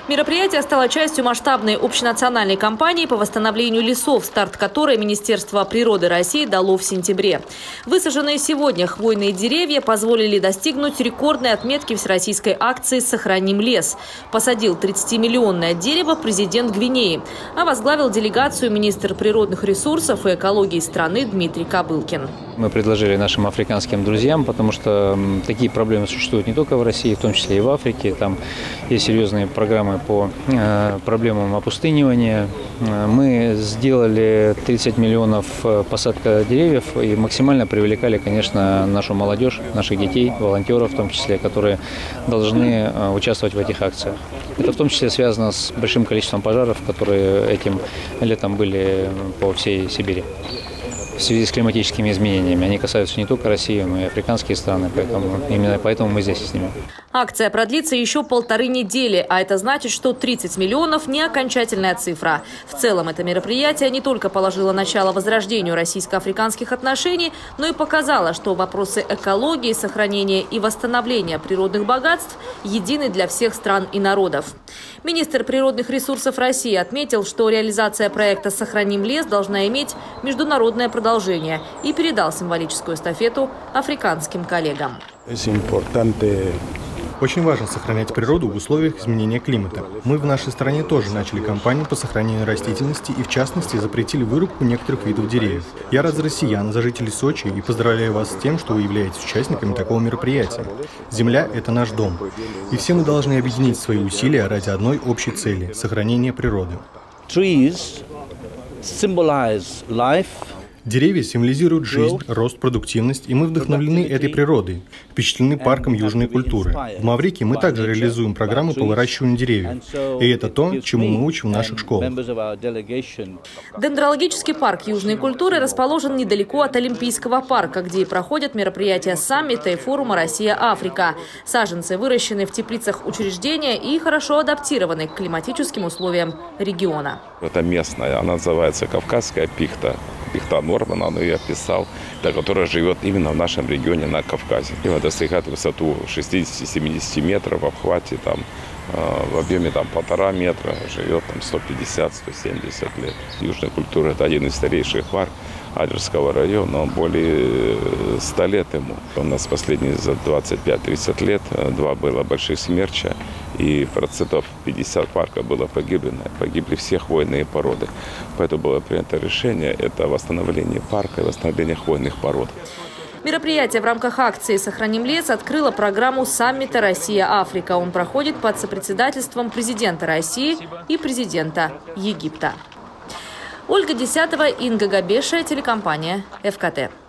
Мероприятие стало частью масштабной общенациональной кампании по восстановлению лесов, старт которой Министерство природы России дало в сентябре. Высаженные сегодня хвойные деревья позволили достигнуть рекордной отметки всероссийской акции «Сохраним лес». Посадил 30-миллионное дерево президент Гвинеи, а возглавил делегацию министр природных ресурсов и экологии страны Дмитрий Кобылкин. Мы предложили нашим африканским друзьям, потому что такие проблемы существуют не только в России, в том числе и в Африке. Там есть серьезные программы по проблемам опустынивания. Мы сделали 30 миллионов посадка деревьев и максимально привлекали, конечно, нашу молодежь, наших детей, волонтеров в том числе, которые должны участвовать в этих акциях. Это в том числе связано с большим количеством пожаров, которые этим летом были по всей Сибири. В связи с климатическими изменениями. Они касаются не только России, но и африканские страны, именно поэтому мы здесь с ними. Акция продлится еще 1,5 недели, а это значит, что 30 миллионов – не окончательная цифра. В целом это мероприятие не только положило начало возрождению российско-африканских отношений, но и показало, что вопросы экологии, сохранения и восстановления природных богатств едины для всех стран и народов. Министр природных ресурсов России отметил, что реализация проекта «Сохраним лес» должна иметь международное продолжение и передал символическую эстафету африканским коллегам. Очень важно сохранять природу в условиях изменения климата. Мы в нашей стране тоже начали кампанию по сохранению растительности и, в частности, запретили вырубку некоторых видов деревьев. Я рад за россиян, за жителей Сочи и поздравляю вас с тем, что вы являетесь участниками такого мероприятия. Земля – это наш дом. И все мы должны объединить свои усилия ради одной общей цели – сохранения природы. Деревья символизируют жизнь, рост, продуктивность, и мы вдохновлены этой природой, впечатлены парком южной культуры. В Маврикии мы также реализуем программу по выращиванию деревьев, и это то, чему мы учим в наших школах. Дендрологический парк южной культуры расположен недалеко от Олимпийского парка, где и проходят мероприятия саммита и форума «Россия-Африка». Саженцы выращены в теплицах учреждения и хорошо адаптированы к климатическим условиям региона. Это местная, она называется кавказская пихта. Пихта Норман, он ее описал, которая живет именно в нашем регионе на Кавказе. И она достигает высоту 60-70 метров в обхвате, в объеме 1,5 метра, живет 150-170 лет. Южная культура – это один из старейших парков Адлерского района, более 100 лет ему. У нас последние за 25-30 лет 2 было больших смерча, и 50% парка было погибли все хвойные породы. Поэтому было принято решение – это восстановление парка и восстановление хвойных пород. Мероприятие в рамках акции «Сохраним лес» открыло программу саммита «Россия-Африка». Он проходит под сопредседательством президента России и президента Египта. Ольга Десятова, Инга Габеша, телекомпания ФКТ.